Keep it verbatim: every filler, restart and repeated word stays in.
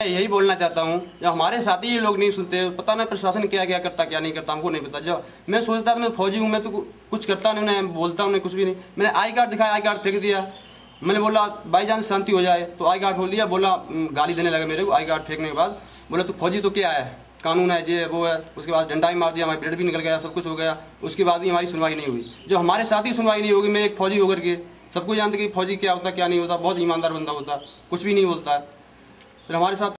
यही बोलना चाहता हूँ, जब हमारे साथी ये लोग नहीं सुनते, पता नहीं प्रशासन क्या क्या करता क्या नहीं करता, हमको नहीं पता। जो मैं सोचता था मैं फौजी हूँ, मैं तो कुछ करता नहीं, मैं बोलता हूँ कुछ भी नहीं। मैंने आई कार्ड दिखाया, आई कार्ड फेंक दिया। मैंने बोला बाई चांस शांति हो जाए, तो आई कार्ड खोल लिया। बोला गाली देने लगा मेरे को आई कार्ड फेंकने के बाद। बोला तो फौजी तो क्या है, कानून है, ये वो है। उसके बाद डंडा ही मार दिया, हमारे ब्लड भी निकल गया, सब कुछ हो गया। उसके बाद भी हमारी सुनवाई नहीं हुई। जो हमारे साथ ही सुनवाई नहीं होगी, मैं एक फौजी होकर के सबको जानते कि फौजी क्या होता क्या नहीं होता, बहुत ईमानदार बंदा होता, कुछ भी नहीं बोलता है। फिर हमारे साथ